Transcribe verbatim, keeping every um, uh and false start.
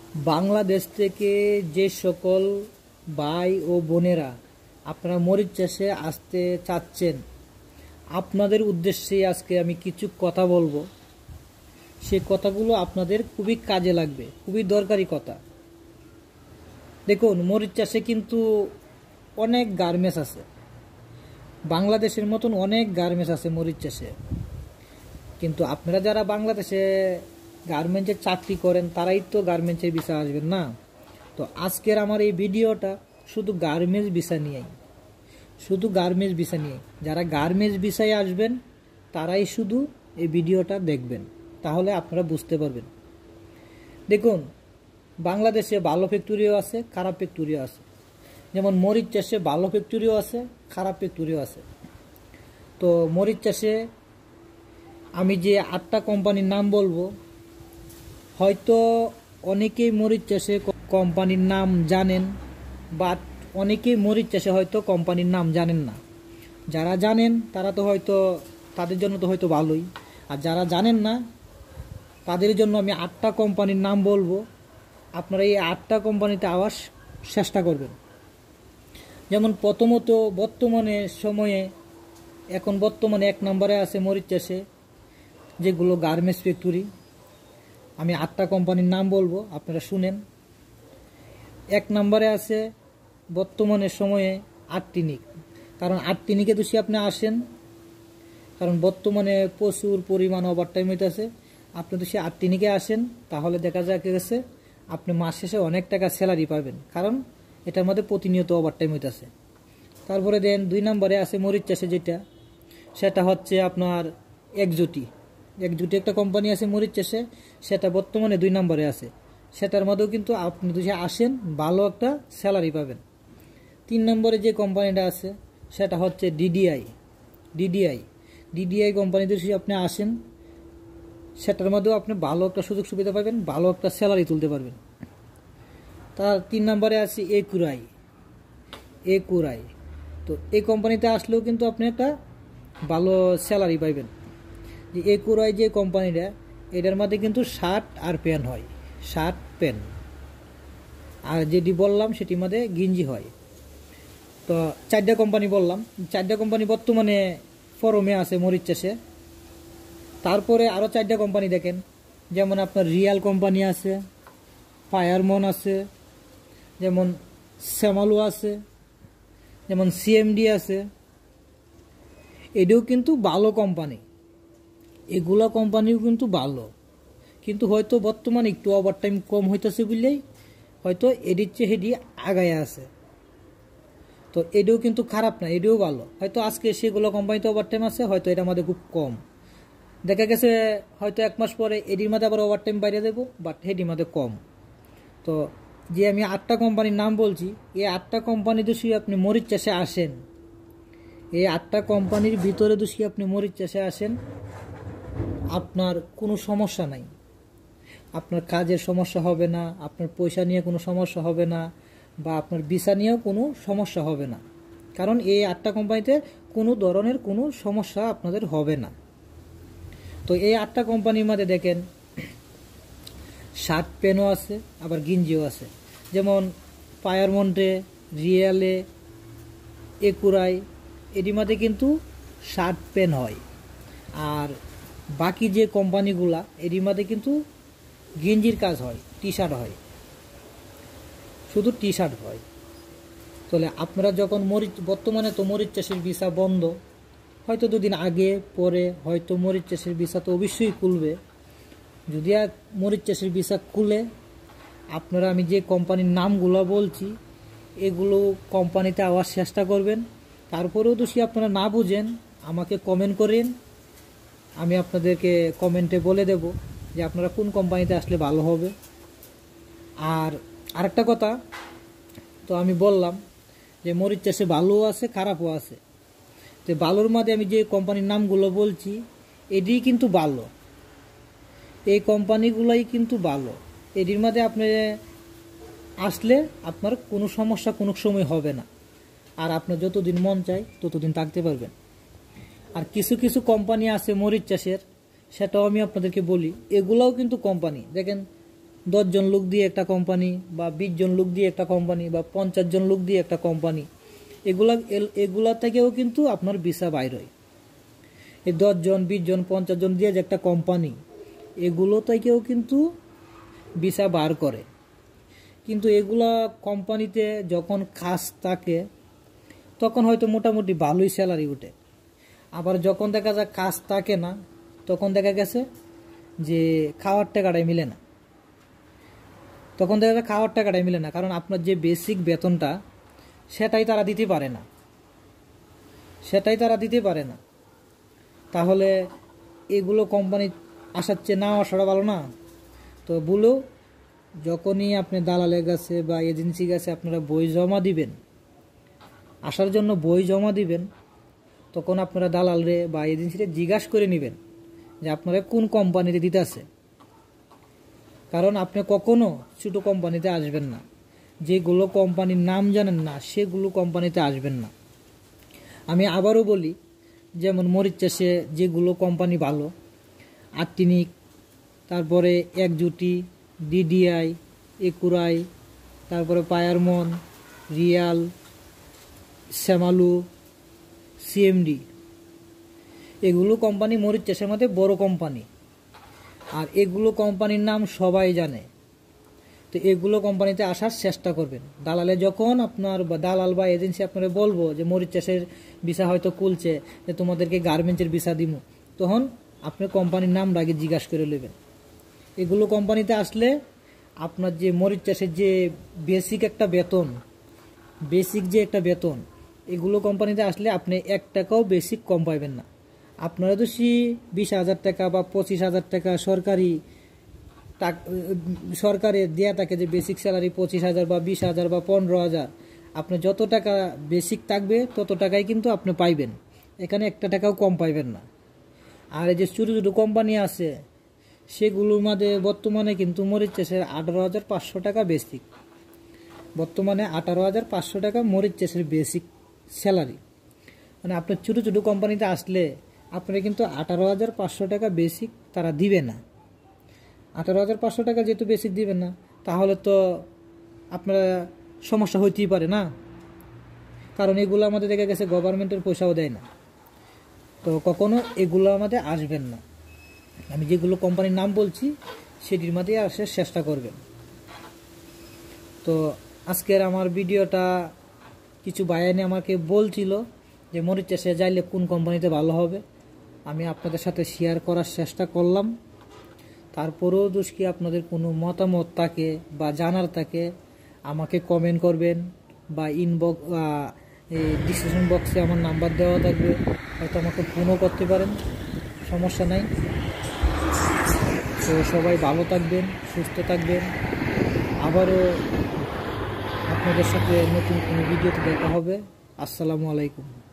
বাংলাদেশ থেকে যে সকল ভাই ও বোনেরা আপনারা মরিচ চাষে আসতে চাচ্ছেন, আপনাদের উদ্দেশ্যে আজকে আমি কিছু কথা বলবো। সেই কথাগুলো আপনাদের খুবই কাজে লাগবে, খুবই দরকারি কথা। দেখুন, মরিচ চাষে কিন্তু অনেক গার্মেন্টস আছে, বাংলাদেশের মতন অনেক গার্মেন্টস আছে মরিচ চাষে। কিন্তু আপনারা যারা বাংলাদেশে গার্মেন্টসে চাকরি করেন তারাই তো গার্মেন্টসের ভিসা আসবেন না। তো আজকের আমার এই ভিডিওটা শুধু গার্মেন্টস ভিসা নিয়েই, শুধু গার্মেন্টস ভিসা নিয়ে যারা গার্মেন্টস ভিসায় আসবেন তারাই শুধু এই ভিডিওটা দেখবেন, তাহলে আপনারা বুঝতে পারবেন। দেখুন, বাংলাদেশে ভালো ফ্যাক্টরিও আছে, খারাপ ফ্যাক্টরিও আছে। যেমন মরিচ চাষে ভালো ফ্যাক্টরিও আছে, খারাপ ফ্যাক্টরিও আছে। তো মরিচ চাষে আমি যে আটটা কোম্পানির নাম বলবো, হয়তো অনেকেই মরিচ চাষে কোম্পানির নাম জানেন, বাট অনেকেই মরিচ চাষে হয়তো কোম্পানির নাম জানেন না। যারা জানেন তারা তো হয়তো, তাদের জন্য তো হয়তো ভালোই, আর যারা জানেন না তাদের জন্য আমি আটটা কোম্পানির নাম বলবো। আপনারা এই আটটা কোম্পানিতে আওয়ার চেষ্টা করবেন। যেমন প্রথমত বর্তমানে সময়ে এখন বর্তমানে এক নম্বরে আছে মরিচ চাষে যেগুলো গার্মেন্টস ফ্যাক্টরি। আমি আটটা কোম্পানির নাম বলবো, আপনারা শুনেন। এক নম্বরে আছে বর্তমানে সময়ে আর্টিনিক। কারণ আর্টিনিকে দোষী আপনি আসেন, কারণ বর্তমানে প্রচুর পরিমাণ ওভারটাইম হইতেছে। আপনি দোষী আর্টিনিকে আসেন, তাহলে দেখা যায় গেছে আপনি মাস শেষে অনেক টাকা স্যালারি পাবেন, কারণ এটার মধ্যে প্রতিনিয়ত ওভারটাইম হইতেছে। তারপরে দেন দুই নম্বরে আছে মরিচ চাষে যেটা, সেটা হচ্ছে আপনার একজুটি। একজুটি একটা কোম্পানি আছে মরিচ চাষে, সেটা বর্তমানে দুই নম্বরে আছে। সেটার মধ্যেও কিন্তু আপনি যদি আসেন ভালো একটা স্যালারি পাবেন। তিন নম্বরে যে কোম্পানিটা আছে সেটা হচ্ছে ডিডিআই। ডিডিআই ডিডিআই কোম্পানিতে যদি আপনি আসেন, সেটার মধ্যেও আপনি ভালো একটা সুযোগ সুবিধা পাবেন, ভালো একটা স্যালারি তুলতে পারবেন। তার তিন নম্বরে আছে একুরাই। একুরাই তো এই কোম্পানিতে আসলেও কিন্তু আপনি একটা ভালো স্যালারি পাইবেন। যে একুরাই যে কোম্পানিটা, এটার মধ্যে কিন্তু শার্ট আর প্যান্ট হয়, শার্ট প্যান্ট। আর যেটি বললাম সেটির মধ্যে গিঞ্জি হয়। তো চারটা কোম্পানি বললাম, চারটা কোম্পানি বর্তমানে ফরমে আছে মরিচ চাষে। তারপরে আরও চারটা কোম্পানি দেখেন, যেমন আপনার রিয়াল কোম্পানি আছে, ফায়ারমন আছে, যেমন শ্যামালু আছে, যেমন সিএমডি আছে। এটাও কিন্তু ভালো কোম্পানি, এগুলো কোম্পানিও কিন্তু ভালো, কিন্তু হয়তো বর্তমানে একটু ওভারটাইম কম হইতেছে বললেই হয়তো এডির চেয়ে হেডি আগায় আছে। তো এটাও কিন্তু খারাপ না, এটাও ভালো। হয়তো আজকে সেগুলো কোম্পানিতে ওভারটাইম আছে, হয়তো এটার মধ্যে খুব কম। দেখা গেছে হয়তো এক মাস পরে এডির মধ্যে আবার ওভারটাইম বাইরে দেবো, বাট হেডির মধ্যে কম। তো যে আমি আটটা কোম্পানির নাম বলছি, এই আটটা কোম্পানি দোষী আপনি মরিচ চাষে আসেন, এই আটটা কোম্পানির ভিতরে দোষী আপনি মরিচ চাষে আসেন, আপনার কোনো সমস্যা নাই। আপনার কাজের সমস্যা হবে না, আপনার পয়সা নিয়ে কোনো সমস্যা হবে না, বা আপনার ভিসা নিয়েও কোনো সমস্যা হবে না। কারণ এই আটটা কোম্পানিতে কোনো ধরনের কোনো সমস্যা আপনাদের হবে না। তো এই আটটা কোম্পানির মধ্যে দেখেন শার্ট প্যান্টও আছে, আবার গিঞ্জিও আছে। যেমন ফায়ারমন্টে, রিয়েলে, একুরাই, এটির মধ্যে কিন্তু শার্ট প্যান্ট হয়। আর বাকি যে কোম্পানিগুলা এটির মধ্যে কিন্তু গেঞ্জির কাজ হয়, টি শার্ট হয়, শুধু টি শার্ট হয়। তাহলে আপনারা যখন মরিচ, বর্তমানে তো মরিচ চাষের ভিসা বন্ধ, হয়তো দুদিন আগে পরে হয়তো মরিচ চাষের ভিসা তো অবশ্যই খুলবে। যদি আর মরিচ চাষের ভিসা খুলে, আপনারা আমি যে কোম্পানির নামগুলো বলছি এগুলো কোম্পানিতে আওয়ার চেষ্টা করবেন। তারপরেও তো সে আপনারা না বুঝেন আমাকে কমেন্ট করেন, আমি আপনাদেরকে কমেন্টে বলে দেব যে আপনারা কোন কোম্পানিতে আসলে ভালো হবে। আর আরেকটা কথা, তো আমি বললাম যে মরিচ চাষে ভালোও আছে, খারাপও আছে। তো ভালোর মধ্যে আমি যে কোম্পানির নামগুলো বলছি এটি কিন্তু ভালো, এই কোম্পানিগুলোই কিন্তু ভালো। এটির মধ্যে আপনি আসলে আপনার কোনো সমস্যা কোনো সময় হবে না, আর আপনার যতদিন মন চায় ততদিন থাকতে পারবেন। আর কিছু কিছু কোম্পানি আছে মরিচ চাষের, সেটাও আমি আপনাদেরকে বলি, এগুলাও কিন্তু কোম্পানি। দেখেন দশজন লোক দিয়ে একটা কোম্পানি বা বিশ জন লোক দিয়ে একটা কোম্পানি বা পঞ্চাশ জন লোক দিয়ে একটা কোম্পানি, এগুলা এগুলা থেকেও কিন্তু আপনার ভিসা বাইর হয়। এই দশজন বিশ জন পঞ্চাশ জন দিয়ে যে একটা কোম্পানি, এগুলো থেকেও কিন্তু ভিসা বার করে। কিন্তু এগুলা কোম্পানিতে যখন কাজ থাকে তখন হয়তো মোটামুটি ভালোই স্যালারি উঠে, আবার যখন দেখা যায় কাজ থাকে না তখন দেখা গেছে যে খাওয়ার টাকাটাই মিলে না। তখন দেখা যায় খাওয়ার টাকাটাই মিলে না, কারণ আপনার যে বেসিক বেতনটা সেটাই তারা দিতে পারে না সেটাই তারা দিতে পারে না তাহলে এগুলো কোম্পানি আসার চেয়ে না আসাটা ভালো না? তো বলো, যখনই আপনি দালালের কাছে বা এজেন্সি কাছে আপনারা বই জমা দিবেন, আসার জন্য বই জমা দিবেন, তখন আপনারা দালালরে বা এজেন্সিতে জিজ্ঞাসা করে নেবেন যে আপনারা কোন কোম্পানিতে দিতে আছে। কারণ আপনি কখনো ছোটো কোম্পানিতে আসবেন না, যেগুলো কোম্পানির নাম জানেন না সেগুলো কোম্পানিতে আসবেন না। আমি আবারও বলি, যেমন মরিচ চাষে যেগুলো কোম্পানি ভালো, আর্টিনিক, তারপরে একজুটি, ডিডিআই, একুরাই, তারপরে পায়ারমন, রিয়াল, শ্যামালু, সিএমডি, এগুলো কোম্পানি মরিচ চাষের মধ্যে বড় কোম্পানি, আর এগুলো কোম্পানির নাম সবাই জানে। তো এগুলো কোম্পানিতে আসার চেষ্টা করবেন। দালালে যখন আপনার বা দালাল বা এজেন্সি আপনারা বলবো যে মরিচ চাষের ভিসা হয়তো খুলছে, যে তোমাদেরকে গার্মেন্টসের ভিসা দিব, তখন আপনি কোম্পানির নাম আগে জিজ্ঞাসা করে নেবেন। এগুলো কোম্পানিতে আসলে আপনার যে মরিচ চাষের যে বেসিক একটা বেতন বেসিক যে একটা বেতন এগুলো কোম্পানিতে আসলে আপনি এক টাকাও বেসিক কম পাইবেন না। আপনারা তো সে বিশ হাজার টাকা বা পঁচিশ হাজার টাকা সরকারি সরকারে দেয়া থাকে, যে বেসিক স্যালারি পঁচিশ হাজার বা বিশ হাজার বা পনেরো হাজার, আপনি যত টাকা বেসিক থাকবে তত টাকাই কিন্তু আপনি পাইবেন, এখানে একটা টাকাও কম পাইবেন না। আর এই যে ছোটো ছোটো কোম্পানি আছে সেগুলোর মধ্যে বর্তমানে কিন্তু মরিচ চাষের আঠারো হাজার পাঁচশো টাকা বেসিক, বর্তমানে আঠারো হাজার পাঁচশো টাকা মরিচ চাষের বেসিক স্যালারি। মানে আপনার ছোটো ছোটো কোম্পানিতে আসলে আপনারা কিন্তু আঠারো হাজার পাঁচশো টাকা বেসিক তারা দিবে না। আঠারো হাজার পাঁচশো টাকা যেহেতু বেসিক দিবেন না, তাহলে তো আপনারা সমস্যা হইতেই পারে না, কারণ এগুলো আমাদের দেখা গেছে গভর্নমেন্টের পয়সাও দেয় না। তো কখনো এগুলো আমাদের আসবেন না। আমি যেগুলো কোম্পানির নাম বলছি সেটির মধ্যে আসার চেষ্টা করবেন। তো আজকের আমার ভিডিওটা কিছু বায়ানে আমাকে বলছিল যে মরিচ চাষে যাইলে কোন কোম্পানিতে ভালো হবে, আমি আপনাদের সাথে শেয়ার করার চেষ্টা করলাম। তারপরেও দুষ্কি আপনাদের কোনো মতামত থাকে বা জানার থাকে আমাকে কমেন্ট করবেন, বা ইনবক্স ডিসক্রিপশন বক্সে আমার নাম্বার দেওয়া থাকবে, হয়তো আমাকে ফোনও করতে পারেন, সমস্যা নাই। তো সবাই ভালো থাকবেন, সুস্থ থাকবেন। আবারও আপনাদের সাথে নতুন কোনো ভিডিওতে দেখা হবে। আসসালামু আলাইকুম।